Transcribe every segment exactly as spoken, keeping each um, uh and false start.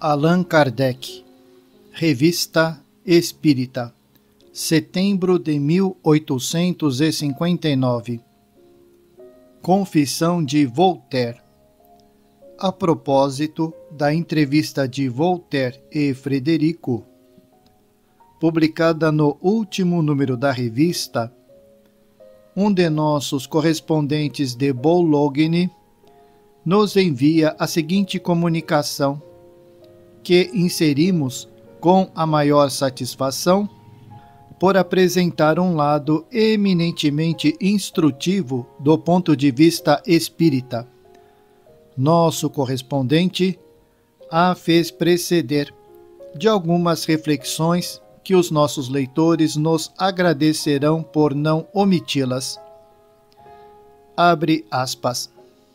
Allan Kardec, Revista Espírita, setembro de mil oitocentos e cinquenta e nove. Confissão de Voltaire. A propósito da entrevista de Voltaire e Frederico, publicada no último número da revista, um de nossos correspondentes de Boulogne nos envia a seguinte comunicação, que inserimos com a maior satisfação por apresentar um lado eminentemente instrutivo do ponto de vista espírita. Nosso correspondente a fez preceder de algumas reflexões que os nossos leitores nos agradecerão por não omiti-las. Abre aspas.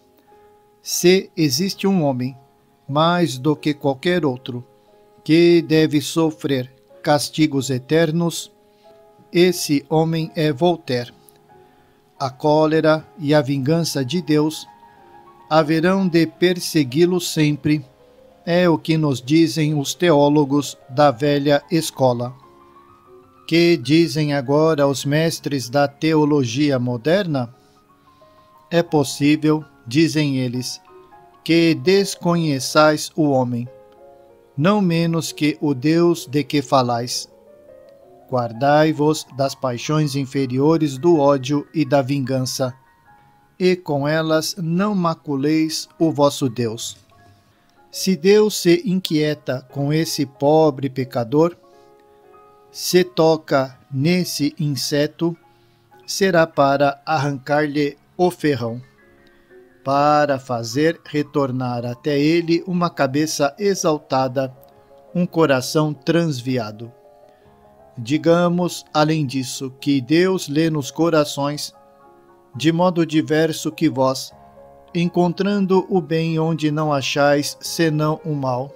Se existe um homem, mais do que qualquer outro, que deve sofrer castigos eternos, esse homem é Voltaire. A cólera e a vingança de Deus haverão de persegui-lo sempre, é o que nos dizem os teólogos da velha escola. Que dizem agora os mestres da teologia moderna? É possível, dizem eles, que desconheçais o homem, não menos que o Deus de que falais. Guardai-vos das paixões inferiores do ódio e da vingança, e com elas não maculeis o vosso Deus. Se Deus se inquieta com esse pobre pecador, se toca nesse inseto, será para arrancar-lhe o ferrão, para fazer retornar até ele uma cabeça exaltada, um coração transviado. Digamos, além disso, que Deus lê nos corações, de modo diverso que vós, encontrando o bem onde não achais senão o mal.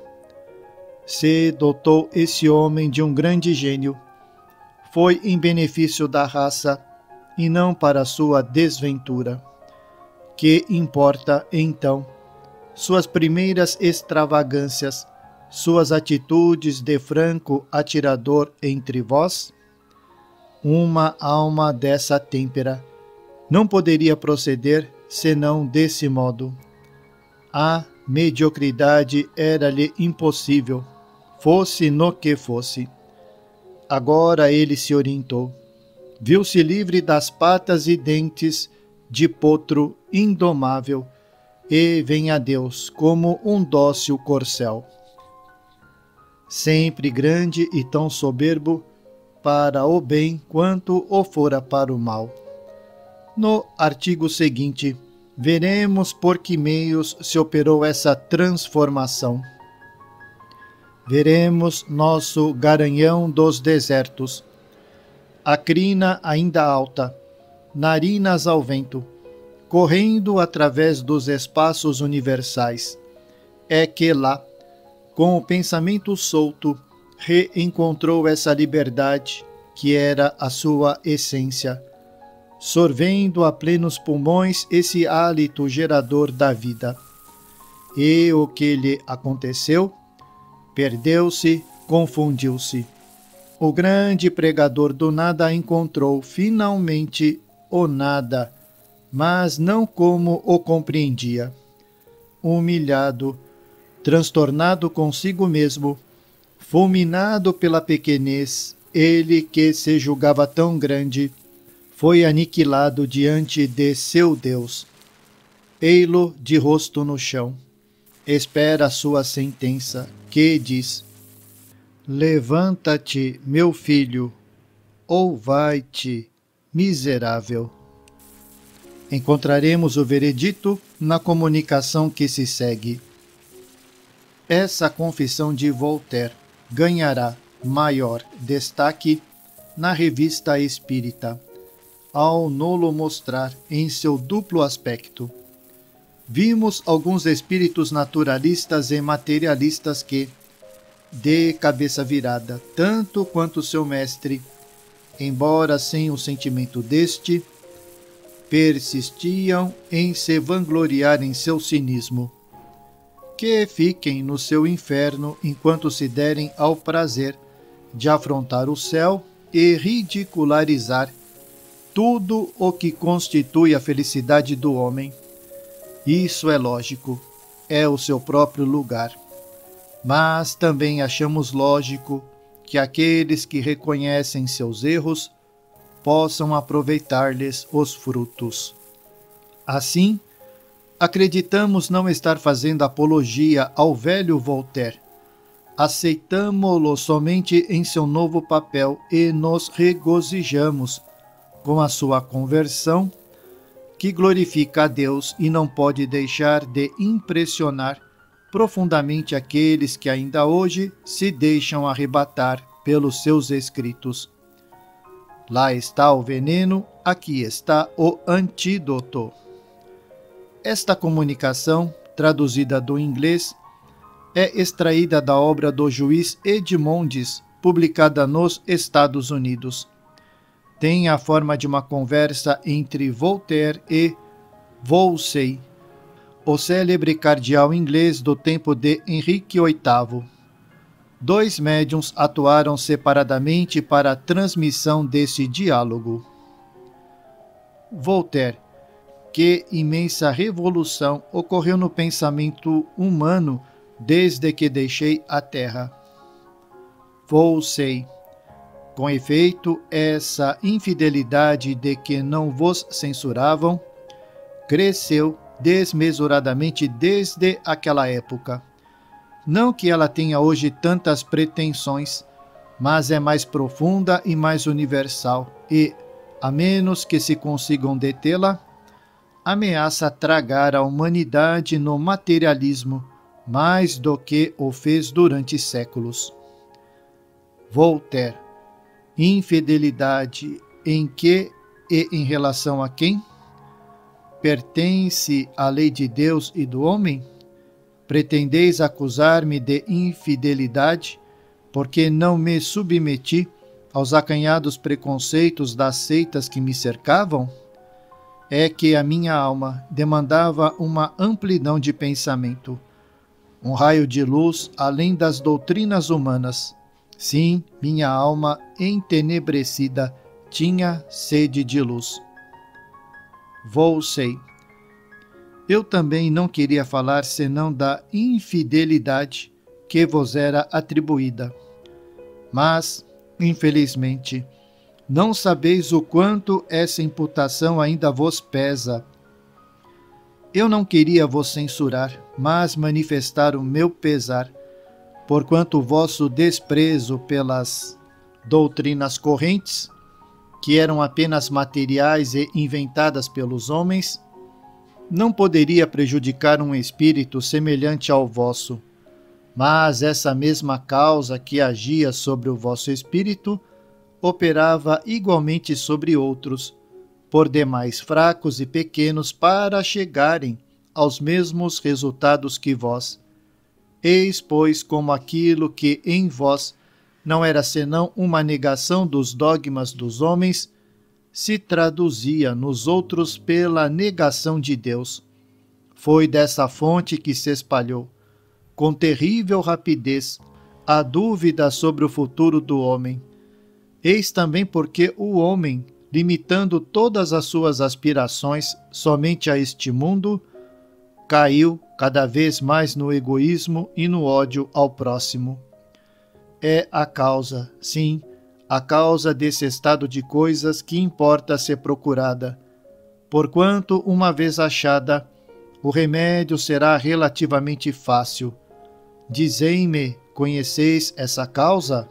Se dotou esse homem de um grande gênio, foi em benefício da raça e não para sua desventura. Que importa, então, suas primeiras extravagâncias, suas atitudes de franco atirador entre vós? Uma alma dessa têmpera não poderia proceder senão desse modo. A mediocridade era-lhe impossível, fosse no que fosse. Agora ele se orientou. Viu-se livre das patas e dentes de potro indomável e vem a Deus como um dócil corcel. Sempre grande e tão soberbo para o bem quanto o fora para o mal. No artigo seguinte, veremos por que meios se operou essa transformação. Veremos nosso garanhão dos desertos, a crina ainda alta, narinas ao vento, correndo através dos espaços universais. É que lá, com o pensamento solto, reencontrou essa liberdade que era a sua essência, sorvendo a plenos pulmões esse hálito gerador da vida. E o que lhe aconteceu? Perdeu-se, confundiu-se. O grande pregador do nada encontrou finalmente o nada, mas não como o compreendia. Humilhado, transtornado consigo mesmo, fulminado pela pequenez, ele que se julgava tão grande, foi aniquilado diante de seu Deus. Ei-lo de rosto no chão. Espera a sua sentença, que diz: levanta-te, meu filho, ou vai-te, miserável. Encontraremos o veredito na comunicação que se segue. Essa confissão de Voltaire ganhará maior destaque na Revista Espírita, ao nolo mostrar em seu duplo aspecto. Vimos alguns espíritos naturalistas e materialistas que, de cabeça virada, tanto quanto seu mestre, embora sem o sentimento deste, persistiam em se vangloriar em seu cinismo. que fiquem no seu inferno enquanto se derem ao prazer de afrontar o céu e ridicularizar tudo o que constitui a felicidade do homem. Isso é lógico, é o seu próprio lugar. Mas também achamos lógico que aqueles que reconhecem seus erros possam aproveitar-lhes os frutos. Assim, acreditamos não estar fazendo apologia ao velho Voltaire. Aceitamo-lo somente em seu novo papel e nos regozijamos com a sua conversão, que glorifica a Deus e não pode deixar de impressionar profundamente aqueles que ainda hoje se deixam arrebatar pelos seus escritos. Lá está o veneno, aqui está o antídoto. Esta comunicação, traduzida do inglês, é extraída da obra do juiz Edmondes, publicada nos Estados Unidos. Tem a forma de uma conversa entre Voltaire e Wolsey, o célebre cardeal inglês do tempo de Henrique oitavo. Dois médiuns atuaram separadamente para a transmissão desse diálogo. Voltaire: que imensa revolução ocorreu no pensamento humano desde que deixei a Terra. Wolsey: com efeito, essa infidelidade de que não vos censuravam cresceu desmesuradamente desde aquela época. Não que ela tenha hoje tantas pretensões, mas é mais profunda e mais universal e, a menos que se consigam detê-la, ameaça tragar a humanidade no materialismo mais do que o fez durante séculos. Voltaire: infidelidade em que e em relação a quem? Pertence à lei de Deus e do homem? Pretendeis acusar-me de infidelidade, porque não me submeti aos acanhados preconceitos das seitas que me cercavam? É que a minha alma demandava uma amplidão de pensamento, um raio de luz além das doutrinas humanas. Sim, minha alma entenebrecida tinha sede de luz. Wolsey: eu também não queria falar senão da infidelidade que vos era atribuída. Mas, infelizmente, não sabeis o quanto essa imputação ainda vos pesa. Eu não queria vos censurar, mas manifestar o meu pesar, porquanto o vosso desprezo pelas doutrinas correntes, que eram apenas materiais e inventadas pelos homens, não poderia prejudicar um espírito semelhante ao vosso, mas essa mesma causa que agia sobre o vosso espírito operava igualmente sobre outros, por demais fracos e pequenos para chegarem aos mesmos resultados que vós. Eis, pois, como aquilo que em vós não era senão uma negação dos dogmas dos homens, se traduzia nos outros pela negação de Deus. Foi dessa fonte que se espalhou, com terrível rapidez, a dúvida sobre o futuro do homem. Eis também porque o homem, limitando todas as suas aspirações somente a este mundo, caiu cada vez mais no egoísmo e no ódio ao próximo. É a causa, sim, a causa desse estado de coisas que importa ser procurada, porquanto, uma vez achada, o remédio será relativamente fácil. Dizei-me, conheceis essa causa?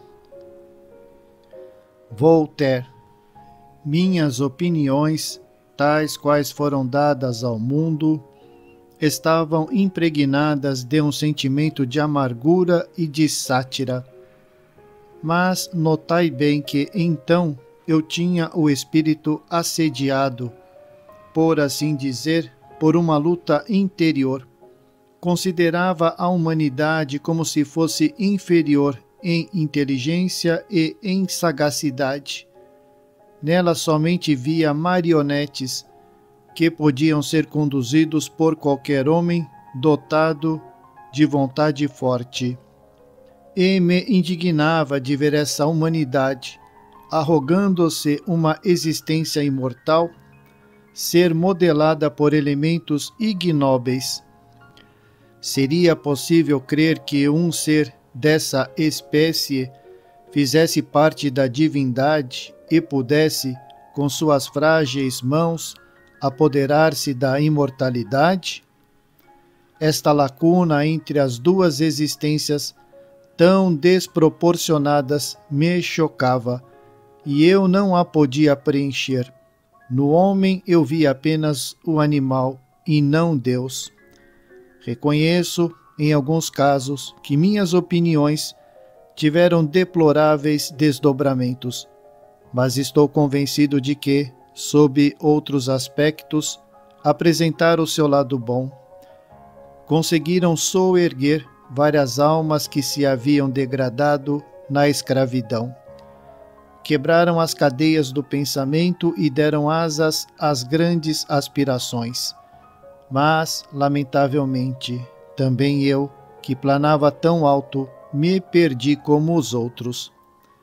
Voltaire: minhas opiniões, tais quais foram dadas ao mundo, estavam impregnadas de um sentimento de amargura e de sátira. Mas notai bem que, então, eu tinha o espírito assediado, por assim dizer, por uma luta interior. Considerava a humanidade como se fosse inferior em inteligência e em sagacidade. Nela somente via marionetes que podiam ser conduzidos por qualquer homem dotado de vontade forte. E me indignava de ver essa humanidade, arrogando-se uma existência imortal, ser modelada por elementos ignóbeis. Seria possível crer que um ser dessa espécie fizesse parte da divindade e pudesse, com suas frágeis mãos, apoderar-se da imortalidade? Esta lacuna entre as duas existências tão desproporcionadas me chocava, e eu não a podia preencher. No homem eu vi apenas o animal e não Deus. Reconheço, em alguns casos, que minhas opiniões tiveram deploráveis desdobramentos, mas estou convencido de que, sob outros aspectos, apresentaram o seu lado bom. Conseguiram soerguer várias almas que se haviam degradado na escravidão. Quebraram as cadeias do pensamento e deram asas às grandes aspirações. Mas, lamentavelmente, também eu, que planava tão alto, me perdi como os outros.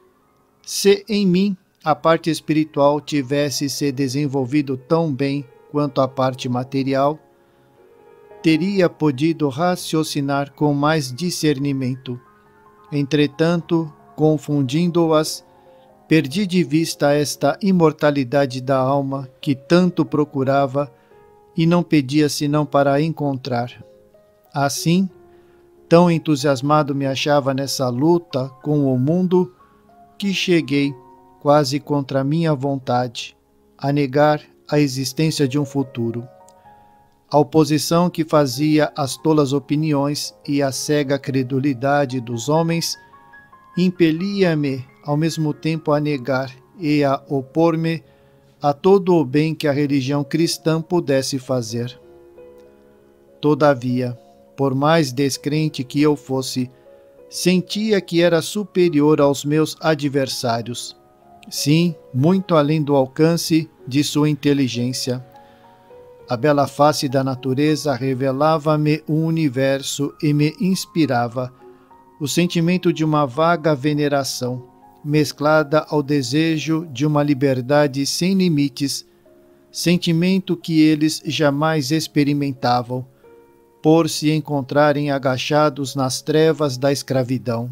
Se em mim a parte espiritual tivesse se desenvolvido tão bem quanto a parte material, teria podido raciocinar com mais discernimento. Entretanto, confundindo-as, perdi de vista esta imortalidade da alma que tanto procurava e não pedia senão para encontrar. Assim, tão entusiasmado me achava nessa luta com o mundo que cheguei, quase contra minha vontade, a negar a existência de um futuro. A oposição que fazia às tolas opiniões e à cega credulidade dos homens impelia-me ao mesmo tempo a negar e a opor-me a todo o bem que a religião cristã pudesse fazer. Todavia, por mais descrente que eu fosse, sentia que era superior aos meus adversários. Sim, muito além do alcance de sua inteligência. A bela face da natureza revelava-me o universo e me inspirava o sentimento de uma vaga veneração, mesclada ao desejo de uma liberdade sem limites, sentimento que eles jamais experimentavam, por se encontrarem agachados nas trevas da escravidão.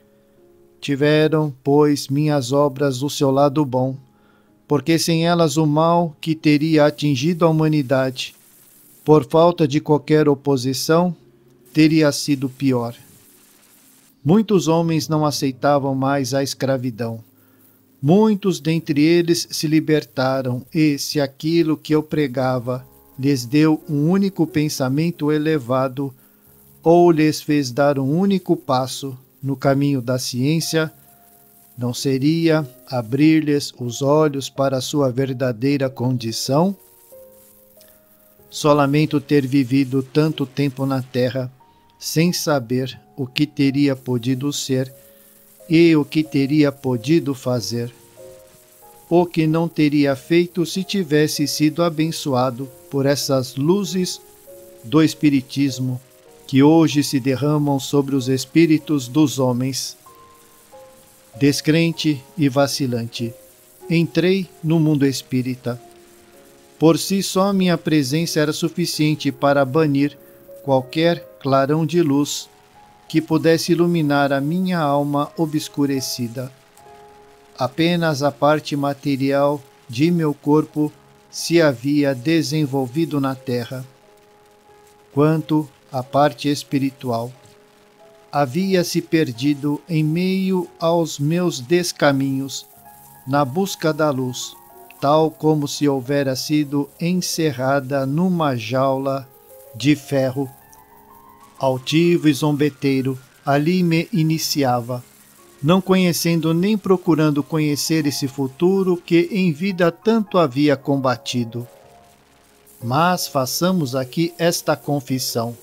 Tiveram, pois, minhas obras o seu lado bom, porque sem elas o mal que teria atingido a humanidade, por falta de qualquer oposição, teria sido pior. Muitos homens não aceitavam mais a escravidão. Muitos dentre eles se libertaram e, se aquilo que eu pregava lhes deu um único pensamento elevado ou lhes fez dar um único passo no caminho da ciência, não seria abrir-lhes os olhos para a sua verdadeira condição? Só lamento ter vivido tanto tempo na terra sem saber o que teria podido ser e o que teria podido fazer. O que não teria feito se tivesse sido abençoado por essas luzes do Espiritismo que hoje se derramam sobre os espíritos dos homens. Descrente e vacilante, entrei no mundo espírita. Por si só minha presença era suficiente para banir qualquer clarão de luz que pudesse iluminar a minha alma obscurecida. Apenas a parte material de meu corpo se havia desenvolvido na terra. Quanto à parte espiritual, havia se perdido em meio aos meus descaminhos, na busca da luz, tal como se houvera sido encerrada numa jaula de ferro. Altivo e zombeteiro, ali me iniciava, não conhecendo nem procurando conhecer esse futuro que em vida tanto havia combatido. Mas façamos aqui esta confissão.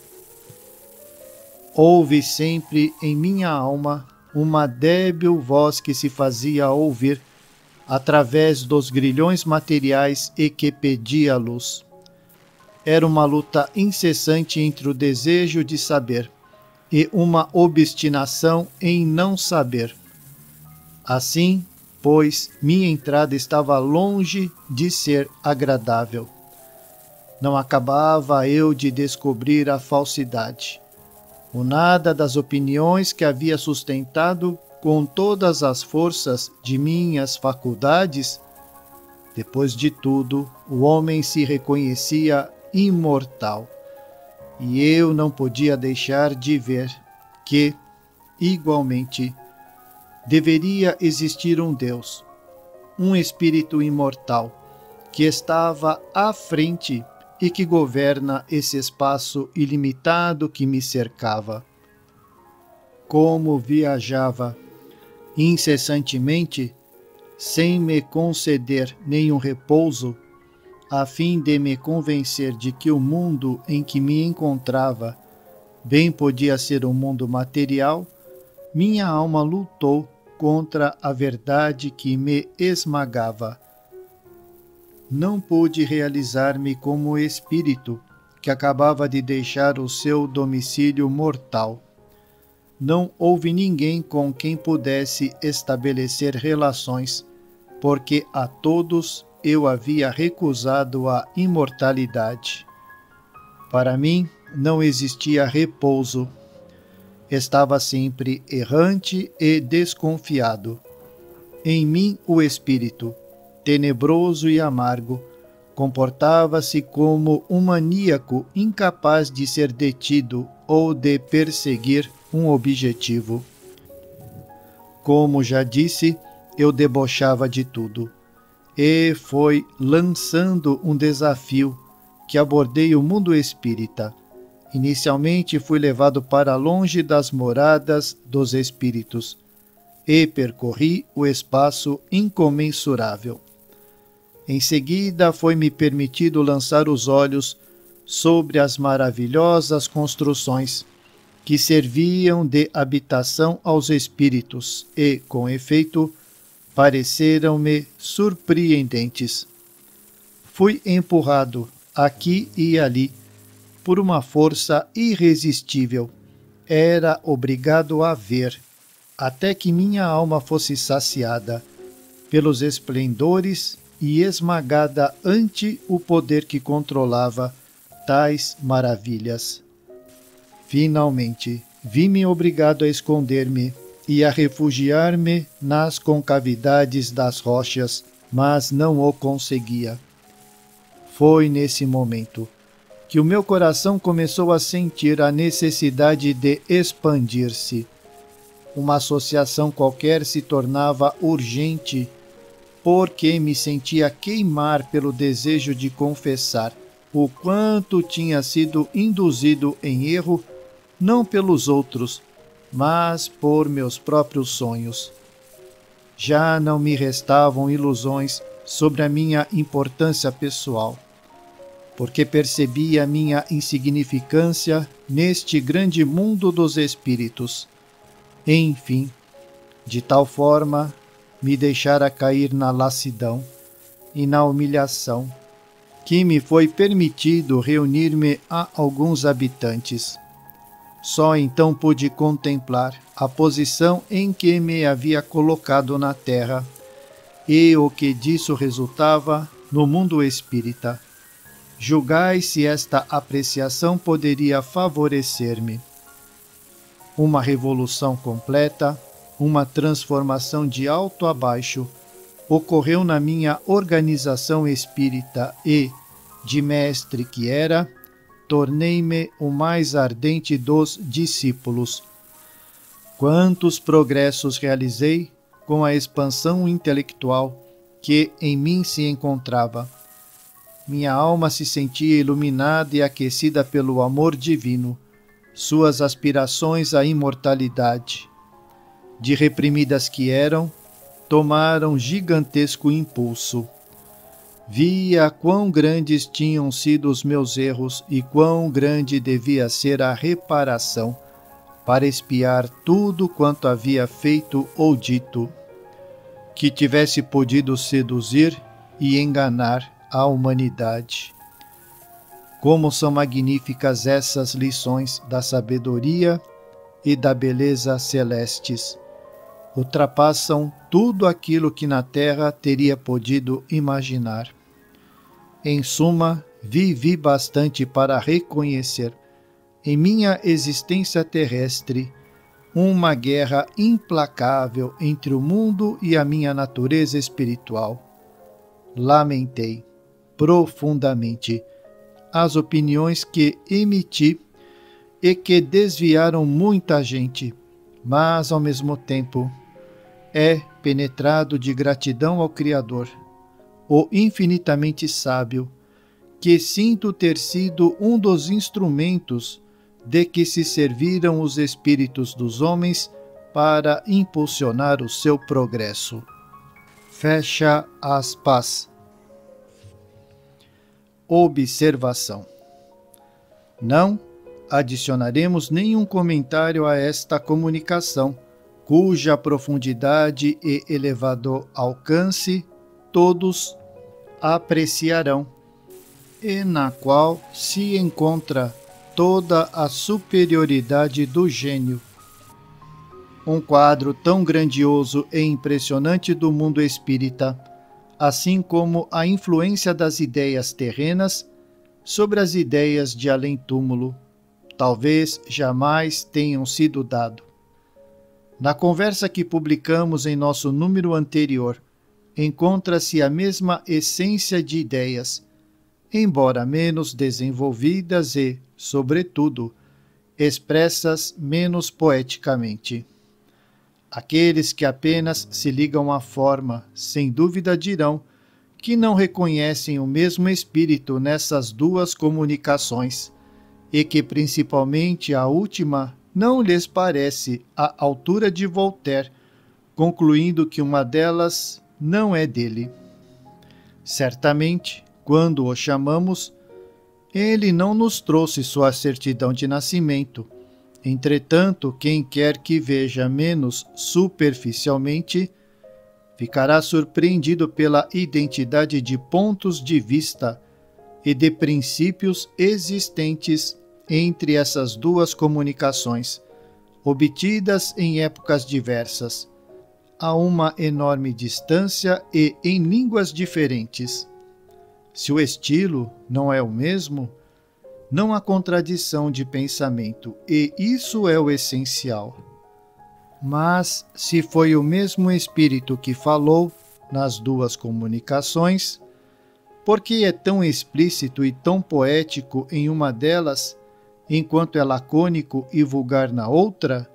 Houve sempre em minha alma uma débil voz que se fazia ouvir através dos grilhões materiais e que pedia luz. Era uma luta incessante entre o desejo de saber e uma obstinação em não saber. Assim, pois, minha entrada estava longe de ser agradável. Não acabava eu de descobrir a falsidade. O nada das opiniões que havia sustentado com todas as forças de minhas faculdades. Depois de tudo, o homem se reconhecia imortal, e eu não podia deixar de ver que, igualmente, deveria existir um Deus, um espírito imortal, que estava à frente e que governa esse espaço ilimitado que me cercava. Como viajava incessantemente, sem me conceder nenhum repouso, a fim de me convencer de que o mundo em que me encontrava bem podia ser um mundo material, minha alma lutou contra a verdade que me esmagava. Não pude realizar-me como espírito que acabava de deixar o seu domicílio mortal. Não houve ninguém com quem pudesse estabelecer relações, porque a todos eu havia recusado a imortalidade. Para mim não existia repouso. Estava sempre errante e desconfiado. Em mim o espírito, tenebroso e amargo, comportava-se como um maníaco incapaz de ser detido ou de perseguir um objetivo. Como já disse, eu debochava de tudo, e foi lançando um desafio que abordei o mundo espírita. Inicialmente fui levado para longe das moradas dos espíritos e percorri o espaço incomensurável. Em seguida foi-me permitido lançar os olhos sobre as maravilhosas construções que serviam de habitação aos espíritos e, com efeito, pareceram-me surpreendentes. Fui empurrado aqui e ali por uma força irresistível. Era obrigado a ver, até que minha alma fosse saciada pelos esplendores e esmagada ante o poder que controlava tais maravilhas. Finalmente, vi-me obrigado a esconder-me e a refugiar-me nas concavidades das rochas, mas não o conseguia. Foi nesse momento que o meu coração começou a sentir a necessidade de expandir-se. Uma associação qualquer se tornava urgente, porque me sentia queimar pelo desejo de confessar o quanto tinha sido induzido em erro, não pelos outros, mas por meus próprios sonhos. Já não me restavam ilusões sobre a minha importância pessoal, porque percebia a minha insignificância neste grande mundo dos espíritos. Enfim, de tal forma, me deixara cair na lassidão e na humilhação, que me foi permitido reunir-me a alguns habitantes. Só então pude contemplar a posição em que me havia colocado na terra e o que disso resultava no mundo espírita. Julgai se esta apreciação poderia favorecer-me. Uma revolução completa, uma transformação de alto a baixo, ocorreu na minha organização espírita e, de mestre que era, tornei-me o mais ardente dos discípulos. Quantos progressos realizei com a expansão intelectual que em mim se encontrava. Minha alma se sentia iluminada e aquecida pelo amor divino, suas aspirações à imortalidade, de reprimidas que eram, tomaram gigantesco impulso. Via quão grandes tinham sido os meus erros e quão grande devia ser a reparação para expiar tudo quanto havia feito ou dito, que tivesse podido seduzir e enganar a humanidade. Como são magníficas essas lições da sabedoria e da beleza celestes. Ultrapassam tudo aquilo que na terra teria podido imaginar. Em suma, vivi bastante para reconhecer, em minha existência terrestre, uma guerra implacável entre o mundo e a minha natureza espiritual. Lamentei profundamente as opiniões que emiti e que desviaram muita gente, mas ao mesmo tempo é penetrado de gratidão ao Criador, o infinitamente sábio, que sinto ter sido um dos instrumentos de que se serviram os espíritos dos homens para impulsionar o seu progresso. Fecha aspas. Observação. Não adicionaremos nenhum comentário a esta comunicação, cuja profundidade e elevado alcance todos apreciarão, e na qual se encontra toda a superioridade do gênio. Um quadro tão grandioso e impressionante do mundo espírita, assim como a influência das ideias terrenas sobre as ideias de além-túmulo, talvez jamais tenham sido dado. Na conversa que publicamos em nosso número anterior, encontra-se a mesma essência de ideias, embora menos desenvolvidas e, sobretudo, expressas menos poeticamente. Aqueles que apenas se ligam à forma, sem dúvida dirão que não reconhecem o mesmo espírito nessas duas comunicações, e que principalmente a última não lhes parece à altura de Voltaire, concluindo que uma delas não é dele. Certamente, quando o chamamos, ele não nos trouxe sua certidão de nascimento. Entretanto, quem quer que veja menos superficialmente, ficará surpreendido pela identidade de pontos de vista e de princípios existentes entre essas duas comunicações, obtidas em épocas diversas, a uma enorme distância e em línguas diferentes. Se o estilo não é o mesmo, não há contradição de pensamento, e isso é o essencial. Mas, se foi o mesmo espírito que falou nas duas comunicações, por que é tão explícito e tão poético em uma delas, enquanto é lacônico e vulgar na outra?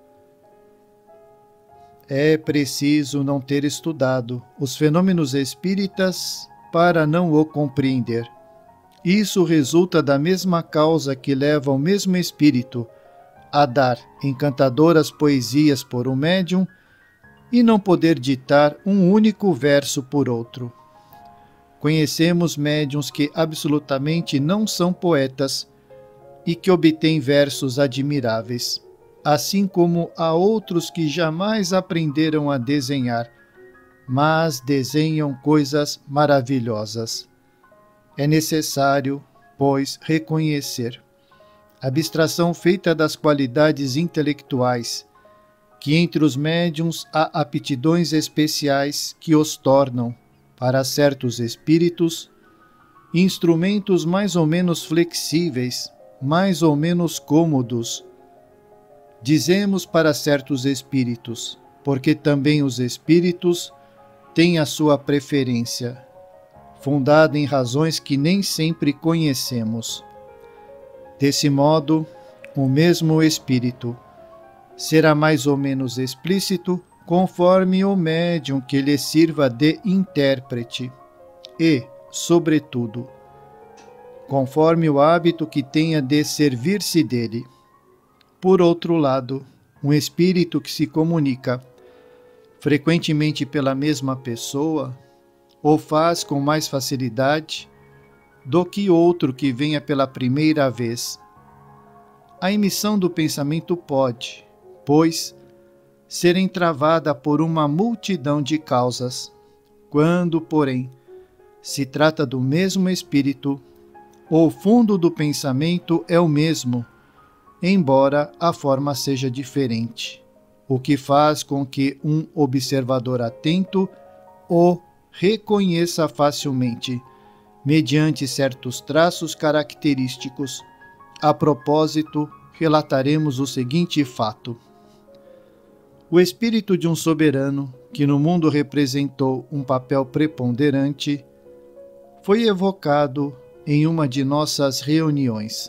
É preciso não ter estudado os fenômenos espíritas para não o compreender. Isso resulta da mesma causa que leva o mesmo espírito a dar encantadoras poesias por um médium e não poder ditar um único verso por outro. Conhecemos médiuns que absolutamente não são poetas e que obtêm versos admiráveis, assim como há outros que jamais aprenderam a desenhar, mas desenham coisas maravilhosas. É necessário, pois, reconhecer a abstração feita das qualidades intelectuais, que entre os médiuns há aptidões especiais que os tornam, para certos espíritos, instrumentos mais ou menos flexíveis, mais ou menos cômodos. Dizemos para certos espíritos, porque também os espíritos têm a sua preferência, fundada em razões que nem sempre conhecemos. Desse modo, o mesmo espírito será mais ou menos explícito conforme o médium que lhe sirva de intérprete e, sobretudo, conforme o hábito que tenha de servir-se dele. Por outro lado, um espírito que se comunica frequentemente pela mesma pessoa o faz com mais facilidade do que outro que venha pela primeira vez. A emissão do pensamento pode, pois, ser entravada por uma multidão de causas. Quando, porém, se trata do mesmo espírito, o fundo do pensamento é o mesmo, embora a forma seja diferente, o que faz com que um observador atento o reconheça facilmente, mediante certos traços característicos. A propósito, relataremos o seguinte fato. O espírito de um soberano, que no mundo representou um papel preponderante, foi evocado em uma de nossas reuniões.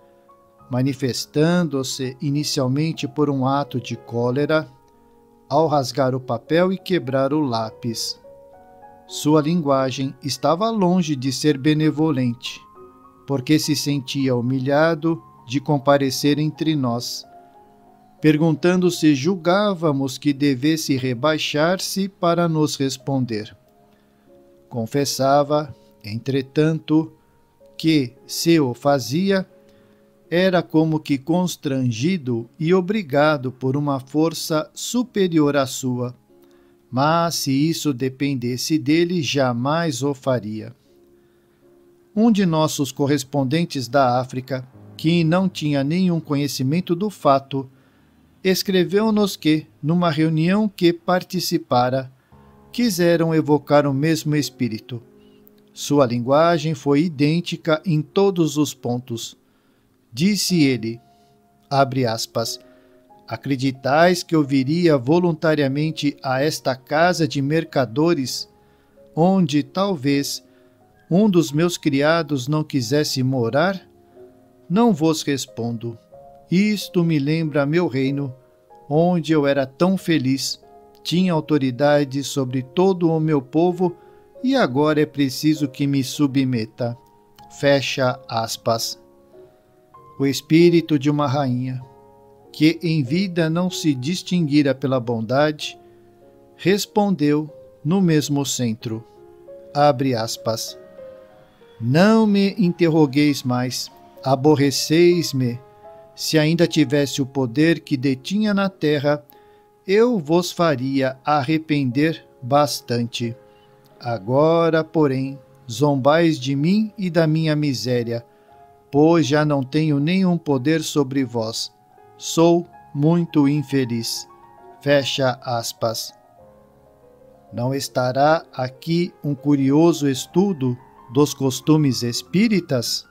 Manifestando-se inicialmente por um ato de cólera, ao rasgar o papel e quebrar o lápis. Sua linguagem estava longe de ser benevolente, porque se sentia humilhado de comparecer entre nós, perguntando se julgávamos que devesse rebaixar-se para nos responder. Confessava, entretanto, que, se o fazia, era como que constrangido e obrigado por uma força superior à sua, mas se isso dependesse dele, jamais o faria. Um de nossos correspondentes da África, que não tinha nenhum conhecimento do fato, escreveu-nos que, numa reunião que participara, quiseram evocar o mesmo espírito. Sua linguagem foi idêntica em todos os pontos. Disse ele, abre aspas, acreditais que eu viria voluntariamente a esta casa de mercadores, onde, talvez, um dos meus criados não quisesse morar? Não vos respondo. Isto me lembra meu reino, onde eu era tão feliz, tinha autoridade sobre todo o meu povo e agora é preciso que me submeta. Fecha aspas. O espírito de uma rainha, que em vida não se distinguira pela bondade, respondeu no mesmo centro. Abre aspas. Não me interrogueis mais, aborreceis-me. Se ainda tivesse o poder que detinha na terra, eu vos faria arrepender bastante. Agora, porém, zombais de mim e da minha miséria, pois já não tenho nenhum poder sobre vós. Sou muito infeliz. Fecha aspas. Não estará aqui um curioso estudo dos costumes espíritas?